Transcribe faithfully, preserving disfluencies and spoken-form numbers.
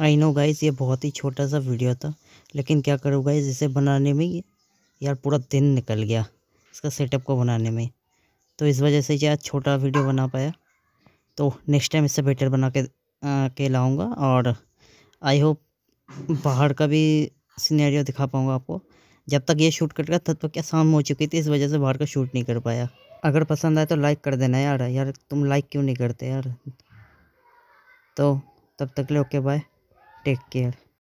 I know guys, ये बहुत ही छोटा सा वीडियो था, लेकिन क्या करूँ गाइस, इसे बनाने में ही यार पूरा दिन निकल गया इसका सेटअप को बनाने में। तो इस वजह से यार छोटा वीडियो बना पाया। तो नेक्स्ट टाइम इससे बेटर बना के आ, के लाऊंगा। और आई होप बाहर का भी सिनेरियो दिखा पाऊंगा आपको। जब तक ये शूट करेगा तब तक क्या शाम हो चुकी थी, इस वजह से बाहर का शूट नहीं कर पाया। अगर पसंद आए तो लाइक कर देना यार। यार तुम लाइक क्यों नहीं करते यार। तो तब तक ले ओके बाय, टेक केयर।